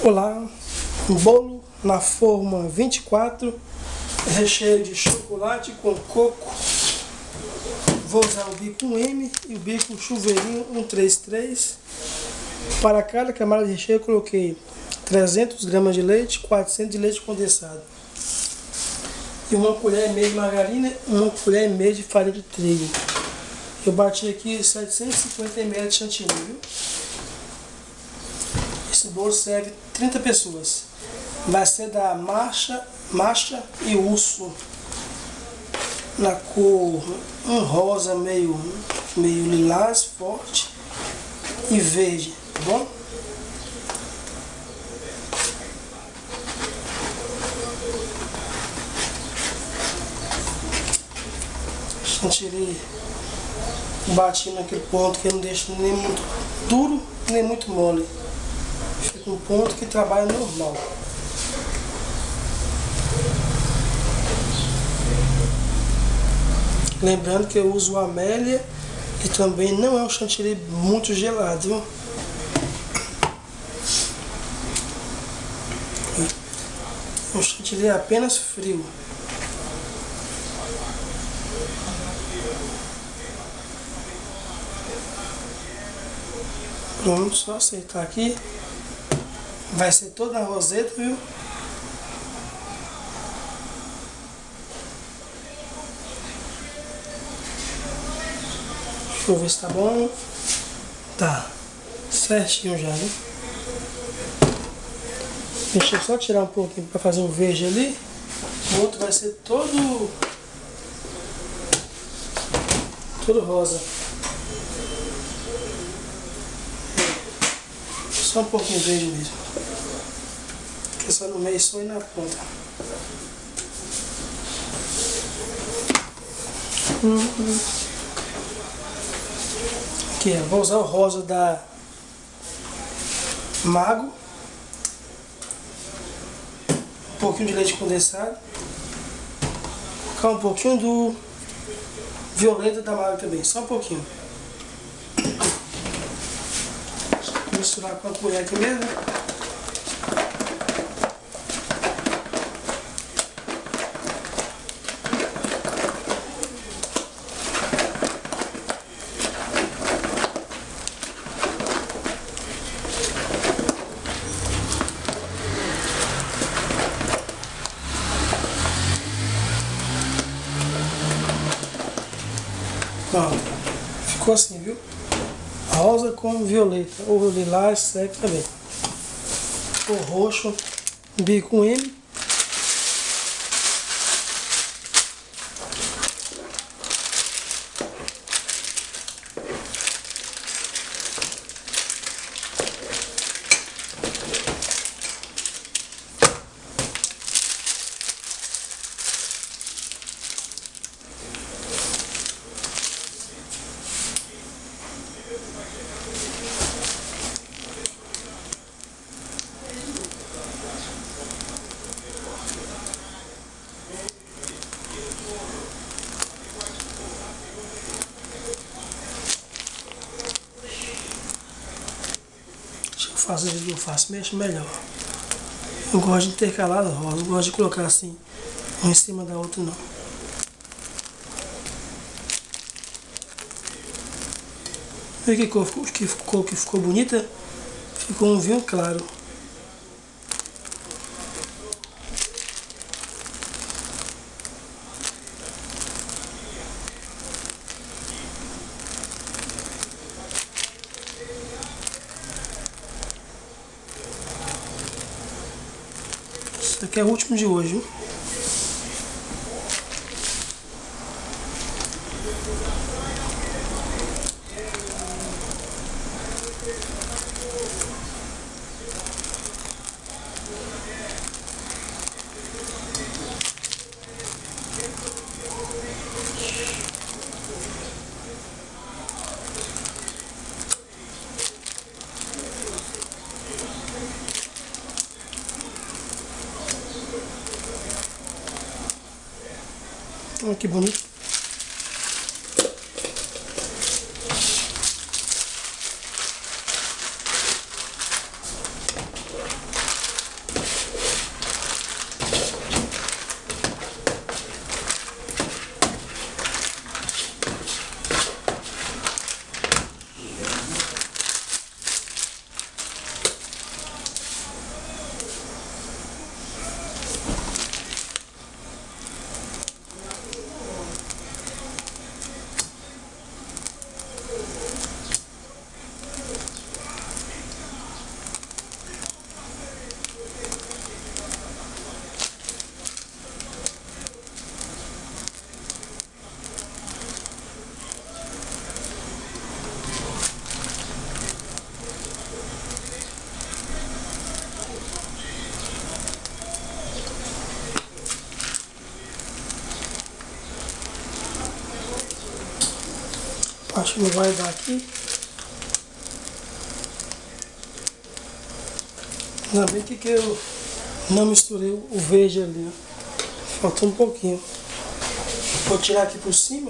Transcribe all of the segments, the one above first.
Olá, um bolo na forma 24, recheio de chocolate com coco. Vou usar o bico 1M e o bico chuveirinho 133. Para cada camada de recheio eu coloquei 300 gramas de leite, 400 de leite condensado. E uma colher e meia de margarina, uma colher e meia de farinha de trigo. Eu bati aqui 750 ml de chantilly, viu? Esse bolo serve 30 pessoas. Vai ser da Masha e Urso, na cor um rosa meio lilás forte e verde, tá bom? Chantilly bati naquele ponto que eu não deixo nem muito duro nem muito mole. Fica um ponto que trabalha normal. Lembrando que eu uso o Amélia e também não é um chantilly muito gelado, viu? O chantilly é apenas frio. Pronto, só acertar aqui. Vai ser toda a roseta, viu? Deixa eu ver se tá bom. Tá certinho já, viu? Deixa eu só tirar um pouquinho para fazer um verde ali. O outro vai ser todo rosa. Só um pouquinho verde mesmo. Porque só no meio só e na ponta. Aqui, ó, vou usar o rosa da Mago. Um pouquinho de leite condensado. Vou colocar um pouquinho do violeta da Mago também, só um pouquinho. Vou misturar com a colher aqui mesmo. Ó, ficou assim, viu? Rosa com violeta, ou lilás, segue também. O roxo, bico M. Eu faço, mexo melhor. Eu gosto de intercalar as rosas, não gosto de colocar assim, uma em cima da outra não. Olha que cor que ficou bonita, ficou um vinho claro. Esse aqui é o último de hoje, viu? Olha que bonito. Acho que não vai dar aqui. Ainda bem que eu não misturei o verde ali, ó. Faltou um pouquinho. Vou tirar aqui por cima.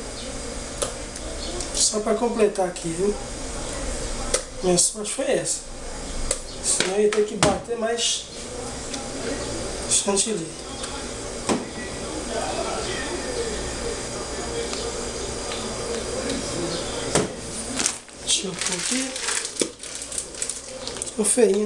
Só para completar aqui, viu? Minha sorte foi essa. Senão eu ia ter que bater mais chantilly. Deixa eu pôr aqui. Ficou feinho.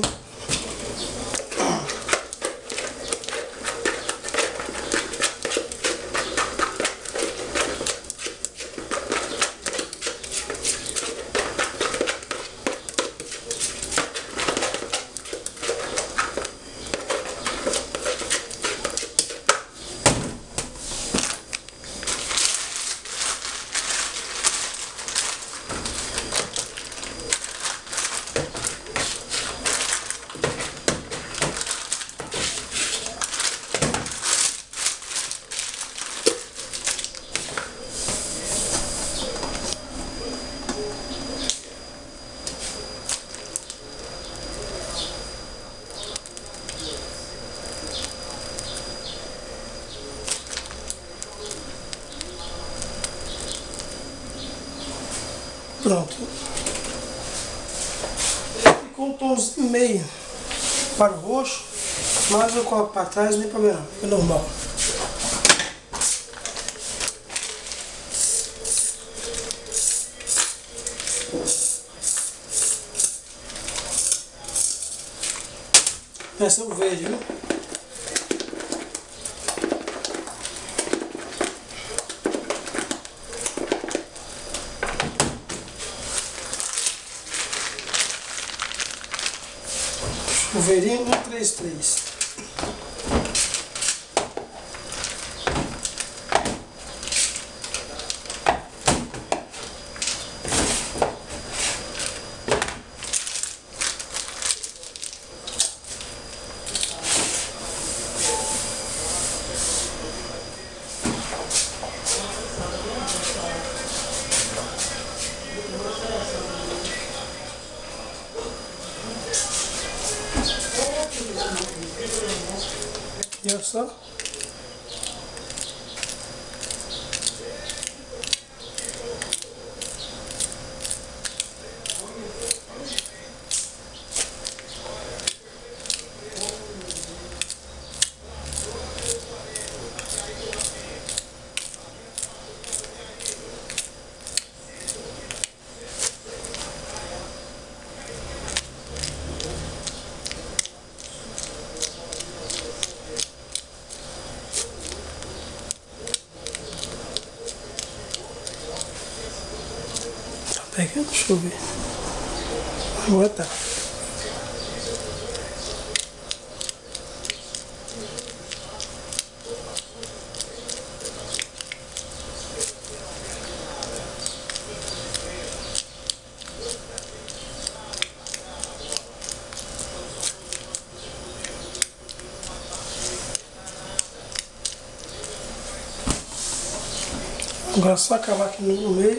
Pronto. Ficou um tomzinho meio para o roxo, mas eu coloco para trás, nem problema, é normal. Esse é o verde, viu? Chuveirinho 133. E olha só. Pega, deixa eu ver. Agora tá. Agora é só acabar aqui no meio.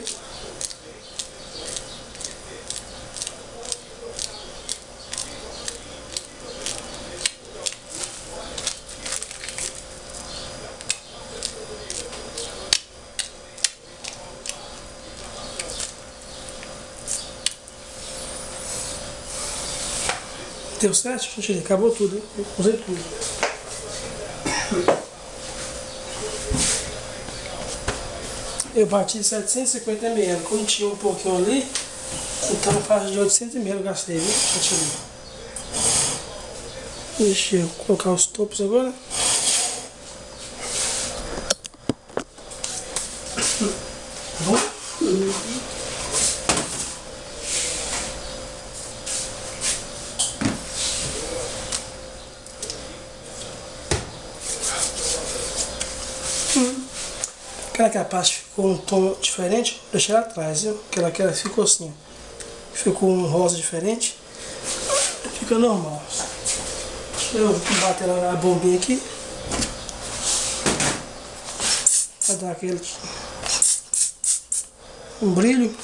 Deu certo? Gente, acabou tudo, hein? Usei tudo. Eu bati 750 ml. Como tinha um pouquinho ali, então a faixa de 800 ml eu gastei, viu? Deixa eu colocar os topos agora. Bom. Aquela que a parte ficou um tom diferente, deixei ela atrás, viu? Aquela que ela ficou assim. Ficou um rosa diferente. Fica normal. Deixa eu bater ela na bombinha aqui. Pra dar aquele... um brilho.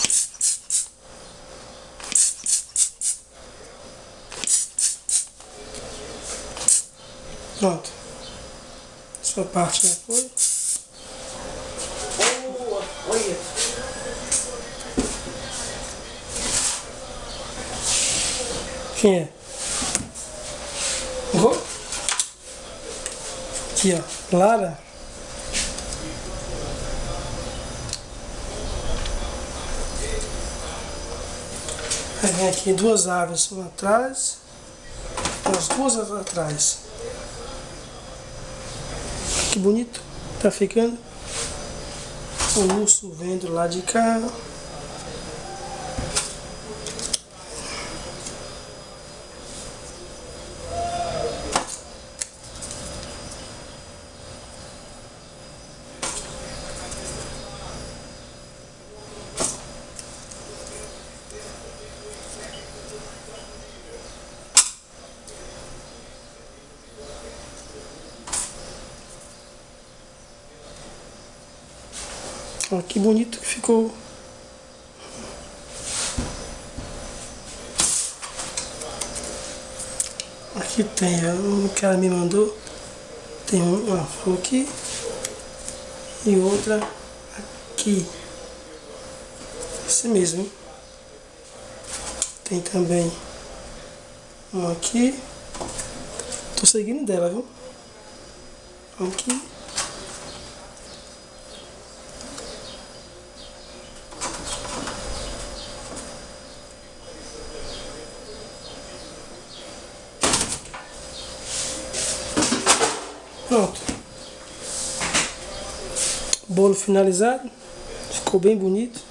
Pronto. Essa parte já foi. Olha. Quem é? Vou? Aqui, ó. Lara. Aí vem aqui duas aves, uma atrás, as duas atrás. Que bonito, tá ficando. O urso vendo lá de cá. Olha que bonito que ficou. Aqui tem, o cara me mandou. Tem uma flor aqui e outra aqui. Esse mesmo, hein? Tem também uma aqui. Tô seguindo dela, viu? Aqui. Pronto. Bolo finalizado. Ficou bem bonito.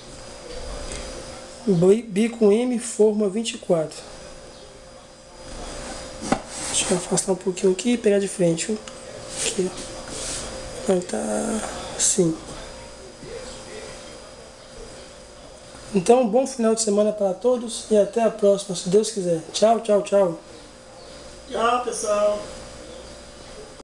Bico M, forma 24. Deixa eu afastar um pouquinho aqui e pegar de frente. Viu? Aqui, ó. Vai tá assim. Então, bom final de semana para todos e até a próxima, se Deus quiser. Tchau, tchau, tchau. Tchau, pessoal.